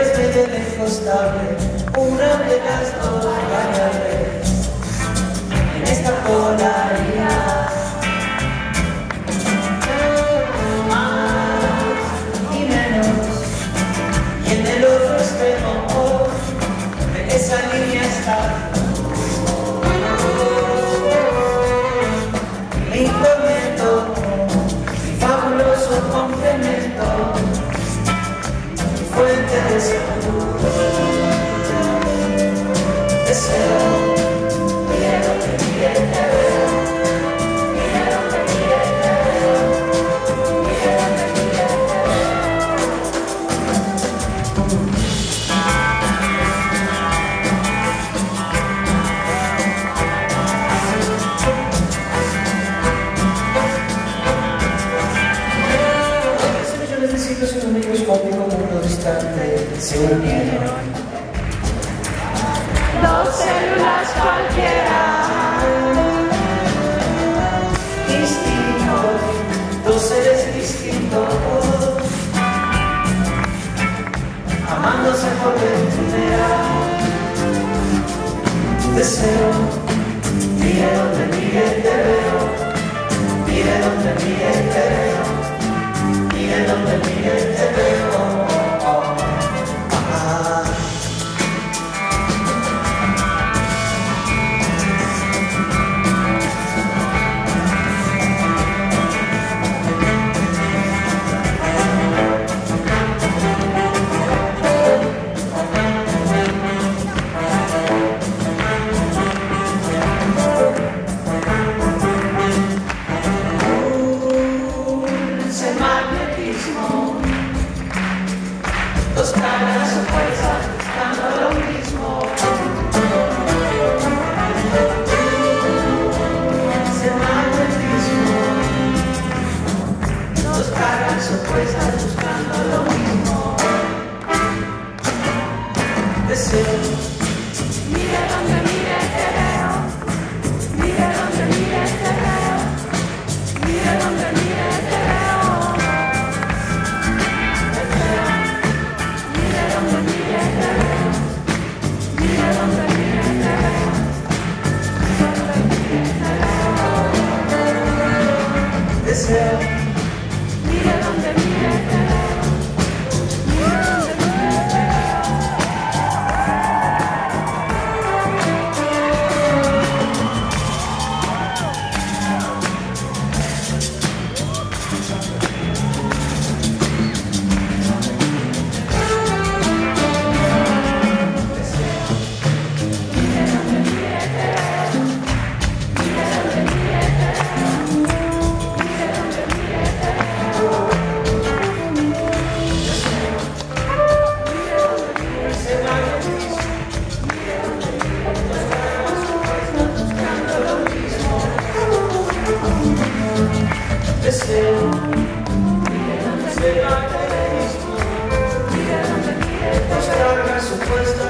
eres bella e incostable, una de las dos variables en esta polaridad. Más y menos, y en el otro extremo de esa línea está mi tormento, mi fabuloso complemento, mi fuente de salud. Deseo, mire donde mire te veo, mire donde mire te veo, mire donde mire te veo. Millones de siglos en un microscópico mundo distante se unieron. Dos células cualquiera, Distintos, dos seres distintos, amándose por ventura. Deseo, mire donde mire te veo, mire donde mire te veo, mire donde mire te veo. Dos caras opuestas buscando lo mismo. Ese magnetismo. Dos caras opuestas buscando lo mismo. Deseo. mire donde mire te veo, mire donde mire te veo, mire donde mire te veo. Deseo, mire donde mire te veo, mire donde mire te deseo, mire donde se va el mismo, dos cargas opuestas.